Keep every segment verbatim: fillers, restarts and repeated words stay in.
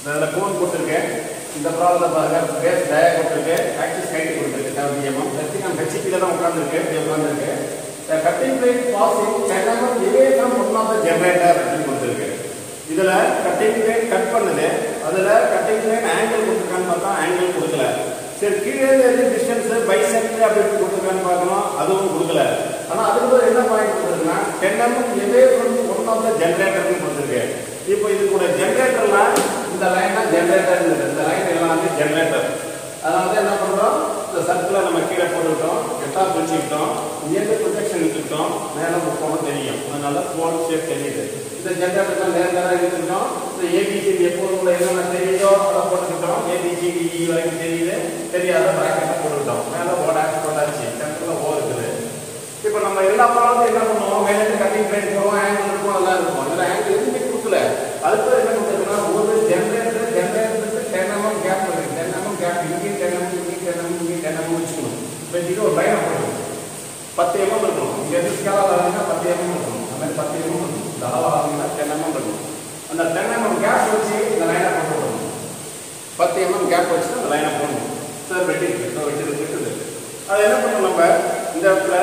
இதில் கோன் கொடுத்துருக்கேன். இந்த ப்ராப்ளத்தை பாருங்கள். பேஸ் டயா கொடுத்துருக்கு, ஆக்சிஸ் ஹைட் கொடுத்துருக்கு செவன்டி எம்எம். லெஃப்ட் நான் ஹெச்பியில் தான் உட்காந்துருக்கு, இப்படி உட்காந்துருக்கு. Cutting blade passing ten millimeters away from one of the generator அப்படின்னு கொடுத்துருக்கு. இதில் கட்டிங் பிளேட் கட் பண்ணுது, அதில் கட்டிங் பிளேட் ஆங்கிள் கொடுத்துருக்கான்னு பார்த்தா ஆங்கிள் கொடுக்கல. சரி, கீழே எது டிஸ்டன்ஸ் பைசெக்ட் அப்படின்னு கொடுத்துருக்கான்னு பார்க்கணும், அதுவும் கொடுக்கல. ஆனால் அதுக்கு ஒரு என்ன பாயிண்ட் கொடுத்துருக்குன்னா ten MM away from one of the ஜென்ரேட்டர்னு கொடுத்துருக்கு. இப்போ இது கூட ஜென்ரேட்டர்லாம் இந்த லைன் தான் ஜென்ரேட்டர், இந்த லைன் எல்லாம் வந்து ஜென்ரேட்டர். அதனால தான் என்ன பண்ணுறோம், இந்த சர்க்கிளை நம்ம கீழே போட்டுக்கிட்டோம், எட்டா பிரிச்சுக்கிட்டோம், இங்கேருந்து ப்ரொஜெக்ஷன் எடுத்துக்கிட்டோம், மேலே போகணும் தெரியும். அதனால ஃபோன் ஷேப் தெரியுது. இந்த ஜென்ரேட்டர் நேரம் நேரம் எடுத்துக்கிட்டோம். இந்த ஏபிசிடி எப்போதும் என்னென்ன தெரியுதோ அதை போட்டுக்கிட்டோம். ஏபிசிடி வரைக்கும் தெரியுது, தெரியாத ப்ராக்கெட்டை போட்டுக்கிட்டோம். மேலே ஓடாச்சு போட்டாச்சு, சென்டரில் ஓ இருக்குது. இப்போ நம்ம எல்லா ப்ராப்ளத்தையும் என்ன பண்ணுவோம், மேலே கட்டிங் பிளேட் போவோம், ஆங்கிள் இருக்கும், அதெல்லாம் இருக்கும். இதில் ஆங்கிள் எதுவுமே கொடுக்கல. அதுக்கு என்ன கொடுத்துருக்குன்னா ஒரு ஜென்ரேட்டர் ஜென்ரேட்டருக்கு டென் எம்எம் கேப் இருக்குது. டென் எம்எம் கேப் இங்கே டென் எம்எம் இங்கே டென் எம்எம் இங்கே டென் எம்எம் வச்சுக்கணும். வச்சுட்டு ஒரு லைனை போடணும். பத்து எம்எம் இருக்கணும். இங்கே எது ஸ்கேலாக வரீங்கன்னா பத்து எம்எம் இருக்கணும். அந்த மாதிரி பத்து எம்எம் இருக்கணும். இந்த அளவு ஆகுதுன்னா டென் எம்எம் இருக்கணும். அந்த டென் எம்எம் கேப் வச்சு இந்த லைனை போட்டு விடணும். பத்து எம்எம் கேப் வச்சு அந்த லைனை போடணும். சார் வெட்டி இருக்குது, வெட்டி விட்டுது. அது என்ன பண்ணணும், நம்ம இந்த இடத்துல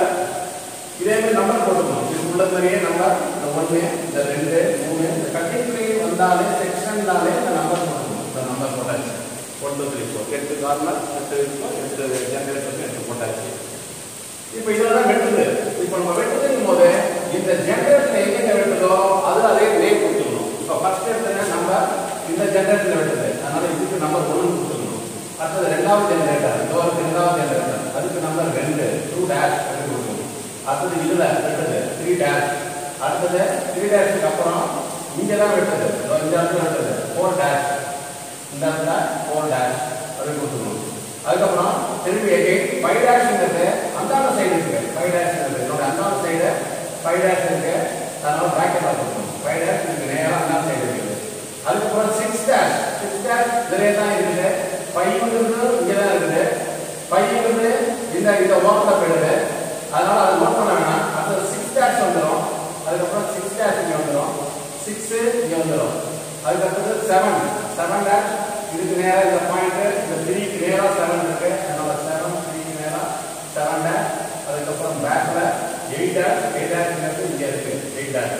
இதே மாதிரி நம்பர் போட்டுக்கணும். இது உள்ள மாதிரியே நம்பர், இந்த ஒன்று, இந்த ரெண்டு, மூணு, இந்த கட்டிங் பிளேட் வந்தாலே செக்ஷன்னாலே இந்த நம்பர் போட்டுக்கணும். இந்த நம்பர் போட்டாச்சு. ஒன் டூ த்ரீ ஃபோர் எட்டு கார்னர், எட்டு எட்டு ஜென்ரேட்டருக்கு எட்டு போட்டாச்சு. இப்போ இதில் தான் வெட்டுது. இப்போ நம்ம வெட்டுதுங்கும் போது இந்த ஜென்ரேட்டர் எங்கே வெட்டுதோ அது அதே நேம் கொடுத்துக்கணும். இப்போ ஃபர்ஸ்ட் எடுத்துங்க நம்பர் இந்த ஜென்ரேட்டரில் வெட்டுது, அதனால இதுக்கு நம்பர் ஒன்று கொடுத்துக்கணும். அடுத்தது ரெண்டாவது ஜென்ரேட்டர், டோருக்கு ரெண்டாவது ஜென்ரேட்டர், அதுக்கு நம்பர் ரெண்டு, டூ டேஷ் அப்படின்னு கொடுக்கணும். அடுத்தது இதில் வெட்டுது த்ரீ டேஷ். அடுத்தது த்ரீ டேஷுக்கு அப்புறம் இங்கே தான் வெட்டுது, இந்த இடத்துல வெட்டுது ஃபோர் டேஷ், இந்த இடத்துல ஃபோர் டேஷ் அப்படின்னு கொடுத்துக்கணும். அதுக்கப்புறம் திரும்பி எகைன் ஃபைவ் டேஷ்ங்கிறது அந்தாண்ட சைடு இருக்கு. ஃபைவ் டேஷ்ங்கிறது என்னோட அந்தாண்ட சைடு ஃபைவ் டேஷ் இருக்கு, அதனால ப்ராக்கெட்டாக கொடுக்கணும். ஃபைவ் டேஷ் இருக்கு, நேராக அந்தாண்ட சைடு இருக்குது. அதுக்கப்புறம் சிக்ஸ் டேஷ், சிக்ஸ் டேஷ் இதிலே தான் இருக்குது. ஃபைவ்ங்கிறது இங்கே தான் இருக்குது. ஃபைவ்ங்கிறது இந்த இந்த ஓரத்தில் போயிடுது, அதனால அது நோட் பண்ண வேணாம். அடுத்தது சிக்ஸ் டேஷ் வந்துடும். அதுக்கப்புறம் சிக்ஸ் டேஷ் இங்கே வந்துடும், சிக்ஸு இங்கே வந்துடும். அதுக்கப்புறம் செவன், செவன் டேஷ் இதுக்கு நேராக இந்த பாயிண்ட், இந்த த்ரீக்கு நேராக செவன் இருக்கு, அதனால செவன் த்ரீக்கு நேராக செவன் டேஷ். அதுக்கப்புறம் பேக்ல எயிட் டேஷ், எயிட் டேஷ்ங்கிறது இங்கே இருக்கு, எயிட் டேஷ்,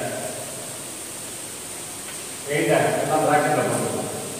எயிட் டேஷ் எல்லாம் பிராக்கெட்ல பண்ணுவோம்.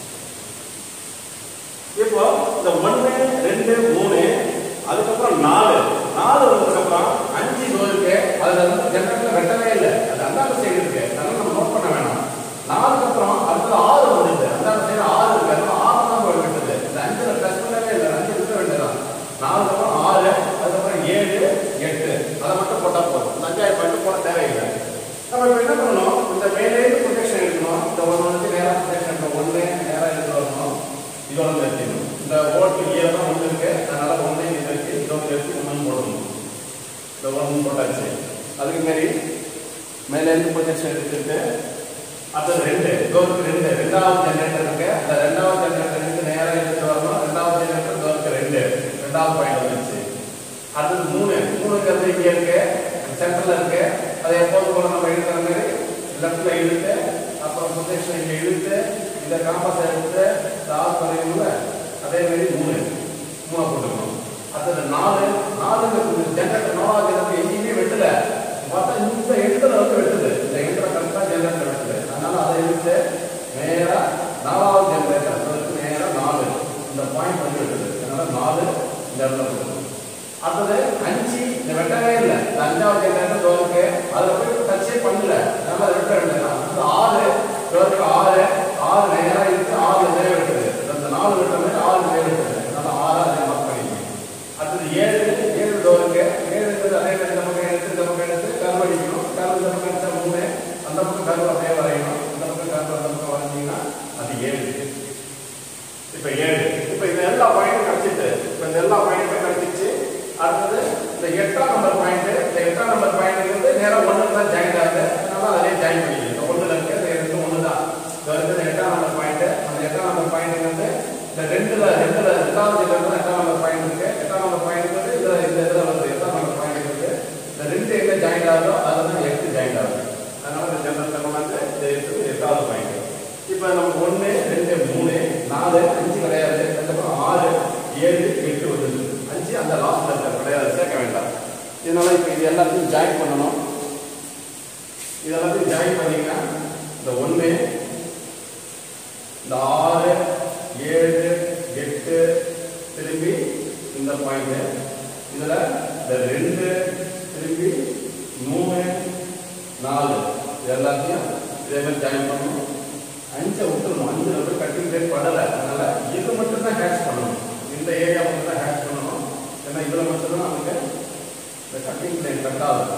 இப்போ இந்த ஒன்று ரெண்டு மூணு அதுக்கப்புறம் நாலு, நாலு வந்ததுக்கப்புறம் அஞ்சு இருக்கு. அதுல வந்து ஜென்ரேட்டர் வெட்டவே இல்லை, அது அந்தாண்ட சைடு இருக்கு, அதனால நம்ம நோட் பண்ண வேணாம். நாலுக்கு அப்புறம் அடுத்தது ஆறு வந்துடுது, அந்தாண்ட சைடு ஆறு இருக்கு, அதனால ஆறு தான் போய் வெட்டுது. இந்த அஞ்சுல ப்ளஸ் பண்ணவே இல்லை, அஞ்சு இருக்க வேண்டியதான். நாலுக்கு அப்புறம் ஆறு, அதுக்கப்புறம் ஏழு எட்டு, அதை மட்டும் போட்டால் போதும். இந்த அஞ்சாயிரம் பாயிண்ட் போட தேவையில்லை. நம்ம இப்போ என்ன பண்ணணும், இந்த மேலேருந்து ப்ரொடெக்ஷன் எடுக்கணும். இந்த ஒன்று வந்து நேராக ப்ரொடெக்ஷன் எடுக்கணும், ஒன்று நேராக எடுத்து வரணும், இதோட நிறுத்திடணும். இந்த ஓட்டு ஏழு தான் ஒன்று இருக்கு, அதனால ஒன்று இது இருக்கு, இதோட எடுத்து ஒன்று போடணும். இந்த ஒன்று போட்டாச்சு. அதுக்கு மாரி மேலேருந்து ப்ரொஜெக்ஷன் எடுத்துட்டு அடுத்தது ரெண்டு, டோருக்கு ரெண்டு, ரெண்டாவது ஜென்ரேட்டர் இருக்கு, அந்த ரெண்டாவது ஜென்ரேட்டருக்கு நேராக எடுத்துட்டு வரணும். ரெண்டாவது ஜென்ரேட்டர் டோருக்கு ரெண்டு, ரெண்டாவது பாயிண்ட் வந்துருச்சு. அடுத்தது மூணு, மூணுங்கிறது இங்கே இருக்கு, சென்டர்ல இருக்கு. அதை எப்போது போல நம்ம இழுக்கிற மாதிரி லெஃப்ட்ல இழுத்து, அப்புறம் ப்ரொஜெக்ஷன் இங்கே இழுத்து, இந்த காம்பஸ் எடுத்து ஆஃப் பண்ணிடணும்ல, அதே மாதிரி மூணு மூணை போட்டுக்கணும். அடுத்தது நாலு, நாலுங்கிறது ஜென்ரேட்டர் நாலாவது ஜென்ரேட்டர் எங்கேயுமே வெட்டல, பார்த்தா இந்த இடத்துல வந்து வெட்டுது, இந்த இடத்துல கரெக்டாக ஜென்ரேட்டர் வெட்டுது, அதனால அதை இழுத்து நேராக நாலாவது ஜென்ரேட்டர் அதுக்கு நேராக நாலு இந்த பாயிண்ட் வந்து வெட்டுது, அதனால நாலு இந்த இடத்துல போட்டுக்கணும். அடுத்தது அஞ்சு, இந்த வெட்டவே இல்லை, இந்த அஞ்சாவது ஜென்ரேட்டர் டோருக்கு அதில் போய் டச்சே பண்ணல, அதனால வெட்ட வேண்டியதான். அடுத்தது ஆறு, டோருக்கு ஆறு, ஆறு நேராக இருக்கு, ஆறு நேரம் வெட்டுது, அந்த நாலு வெட்ட மாதிரி ஆறு நேரம் வெட்டுது, அதனால ஆறு அதை மார்க் பண்ணிக்கணும். அடுத்தது ஏழு, ஏழு டோருக்கு, ஏழுங்கிறது அதே மாதிரி நம்ம கை எடுத்து நம்ம கை எடுத்து கருவு அடிக்கணும். கருவு இந்த பக்கம் எடுத்தா மூணு, அந்த பக்கம் கருவு அப்படியே வரையணும், இந்த பக்கம் கருவு அந்த பக்கம் வரைஞ்சிங்கன்னா அது ஏழு. இப்போ ஏழு, இப்போ இந்த எல்லா பாயிண்ட்டும் கிடைச்சிட்டு, இப்போ இந்த எல்லா பாயிண்ட்டும் கிடைச்சிச்சு. அடுத்தது இந்த எட்டாம் நம்பர் பாயிண்ட், இந்த எட்டாம் நம்பர் பாயிண்ட் வந்து நேரம் ஒன்று தான் ஜாயின் ஆகுது, அதனால அதே ஜாயின் பண்ணிக்கணும். இந்த ஒன்றுல இருக்கு, இந்த ரெண்டு ஒன்று தான். இந்த எட்டாம் நம்பர் பாயிண்ட், அந்த எட்டாம் நம்பர் பாயிண்ட் வந்து இந்த ரெண்டுல ரெண்டுல ரெண்டாவது ஜென்ரேட்டர் எட்டாம் நம்பர் பாயிண்ட் இருக்கு. எட்டாம் நம்பர் பாயிண்ட் வந்து இதுல இந்த இதுல வந்து எட்டாம் நம்பர் பாயிண்ட் இருக்கு. இந்த ரெண்டு எங்க ஜாயின் ஆகுதோ அதுதான் எட்டு ஜாயின் ஆகுது, அதனால இந்த ஜென்ரேட்டர் வந்து இந்த எட்டு எட்டாவது பாயிண்ட். இப்போ நமக்கு ஒன்று ரெண்டு மூணு எல்லாத்தையும் ஜாயின் பண்ணணும். இதெல்லாத்தையும் ஜாயின் பண்ணீங்கன்னா இந்த ஒன்று, இந்த ஆறு, ஏழு, எட்டு, திரும்பி இந்த பாயிண்ட், இதுல இந்த ரெண்டு, திரும்பி மூணு, நாலு, இது எல்லாத்தையும் இதே மாதிரி ஜாயின் பண்ணணும். அஞ்சை விட்டுருணும். அஞ்சு வந்து கட்டிங் பிளேட் படலை, அதனால இது மட்டும் தான் ஹேட்ச் பண்ணணும். இந்த ஏரியா மட்டும் தான் ஹேட்ச் பண்ணணும். ஏன்னா இதுல மட்டும் தான் நமக்கு இந்த கட்டிங் பிளேட் கட் ஆகுது.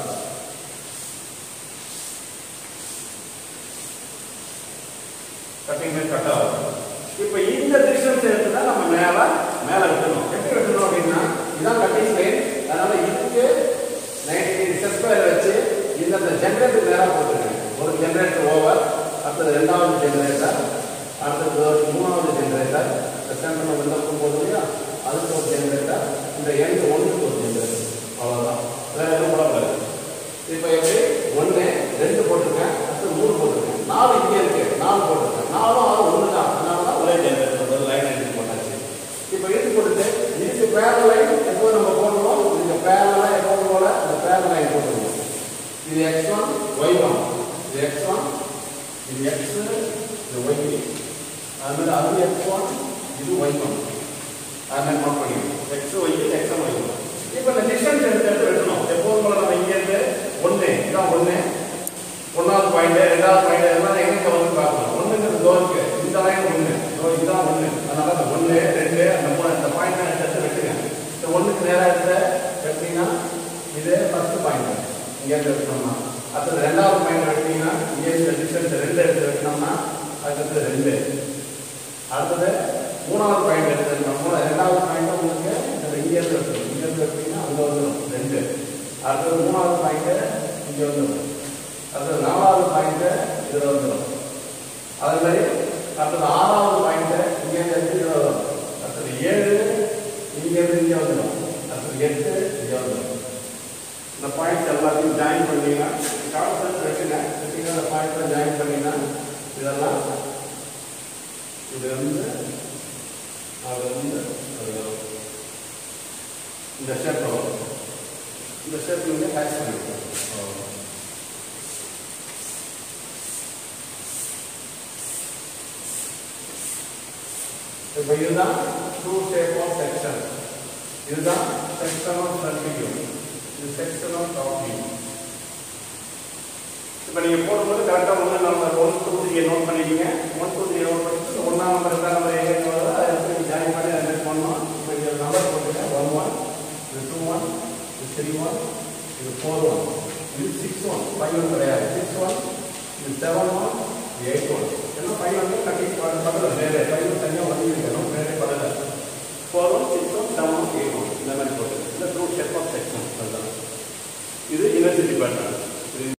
கட்டிங் பிளேட் கட் ஆகுது. இப்போ இந்த டிஸ்டன்ஸ் எடுத்து தான் நம்ம மேல மேல வெட்டணும். எப்படி வெட்டணும் அப்படின்னா இதான் கட்டிங் பிளேட், அதனால இதுக்கு நைன்டி டிகிரி செட் ஸ்கொயர் வச்சு இந்த ஜெனரேட்டர் நேராக போட்டுருக்கேன். ஒரு ஜெனரேட்டர் ஓவர், அடுத்தது ரெண்டாவது ஜெனரேட்டர், அடுத்தது மூணாவது ஜெனரேட்டர், சென்டரில் விண்ணப்பம் போது இல்லையா அதுக்கு ஒரு ஜெனரேட்டர், இந்த எண்டு ஒன்றுக்கு ஒரு ஜெனரேட்டர், அவ்வளோதான். வேறு எதுவும் போடக்கூடாது. இப்போ எப்படி ஒன்று ரெண்டு போட்டிருக்கேன், அடுத்து மூணு போட்டிருக்கேன், நாலு இங்கே இருக்கு, நாலு போட்டிருக்கேன், நாலும் ஆறு ஒன்று தான், அதனால தான் ஒரே ஜெனரேட்டர் ஒரு லைன் எடுத்து போட்டாச்சு. இப்போ எடுத்து போட்டுட்டு இதுக்கு பேரல் லைன் எப்போ நம்ம போடுவோம், இதுக்கு பேரலாக எப்போ போல அந்த பேரல் லைன் போட்டுருவோம். இது எக்ஸ் ஒன் ஒய் ஒன், இது எக்ஸ் ஒன், இது எக்ஸ், இது ஒய், அதுமாதிரி அது எக்ஸ் ஒன், இது ஒய் ஒன், அதுமாதிரி நோட் பண்ணிக்கணும். X Y X one Y one. இப்போ இந்த டிஸ்டன்ஸ் எடுத்து எடுத்து வெட்டணும். எப்போதும் போல நம்ம இங்கேருந்து ஒன்று, இதான் ஒன்று, ஒன்றாவது பாயிண்ட், ரெண்டாவது பாயிண்ட், எல்லாம் எங்கே வந்து பார்க்கணும். ஒன்றுங்கிறது தோருக்கு, இந்த லைன் ஒன்று, இதுதான் ஒன்று, அதனால அந்த ஒன்று ரெண்டு அந்த மூணு இந்த பாயிண்ட் எடுத்து எடுத்து வெட்டுங்க. இந்த ஒன்றுக்கு நேராக எடுத்து வெட்டிங்கன்னா இது ஃபர்ஸ்ட் பாயிண்ட் இங்கேருந்து வெட்டணும்னா, அடுத்தது ரெண்டாவது பாயிண்ட் வெட்டிங்கன்னா இங்கேருந்து டிஸ்டன்ஸ் ரெண்டு எடுத்து வெட்டினோம்னா அதுக்கு ரெண்டு, அடுத்தது மூணாவது பாயிண்ட் எடுத்து ரெண்டாவது பாயிண்ட் உங்களுக்கு இங்கேருந்து வெட்டணும். இங்கேருந்து வெட்டிங்கன்னா அங்கே வந்துடும் ரெண்டு, அடுத்தது மூணாவது பாயிண்ட் இங்கே வந்துடும், அடுத்தது நாலாவது பாயிண்ட் இதில் வந்துடும், அதே மாதிரி அடுத்தது ஆறாவது பாயிண்ட் இங்கேருந்து இதில் வரும், அடுத்தது ஏழு இங்கேருந்து இங்கே வந்துடும், அடுத்தது எட்டு இங்கே வந்துடும். இந்த பாயிண்ட்ஸ் எல்லாத்தையும் ஜாயின் பண்ணீங்கன்னா கான்செப்ட் வெட்டுங்க. வெட்டிங்கன்னா அந்த பாயிண்ட்ஸை ஜாயின் பண்ணீங்கன்னா இதெல்லாம் இது வந்து அது வந்து இந்த ஷேப் வரும். இந்த ஷேப் வந்து ஹேட்ச் பண்ணிக்கலாம். இப்போ இதுதான் டூ ஷேப் ஆஃப் செக்ஷன். இதுதான் செக்ஷன் ஆஃப் சர்க்கியூ, இது செக்ஷன் ஆஃப் டாப் வியூ. இப்போ நீங்கள் போடும்போது கரெக்டாக ஒன்று number one two three note பண்ணிட்டீங்க. ஒன் டூ த்ரீ நோட் பண்ணிட்டு ஒன்றாம் நம்பர் ரெண்டாம் நம்பர் எங்கே வருதோ அதை எடுத்து ஜாயின் பண்ணி அதை செட் பண்ணணும். இப்போ இந்த நம்பர் போட்டுருக்கேன். ஒன் ஒன், இது டூ ஒன், இது த்ரீ ஒன், இது ஃபோர் ஒன், இது சிக்ஸ் ஒன், ஃபைவ் ஒன் கிடையாது, சிக்ஸ் ஒன், இது செவன் ஒன், இது எயிட் ஒன், எல்லாம் ஃபைவ் ஒன் கட்டி பக்கத்தில் வேறு ஃபைவ்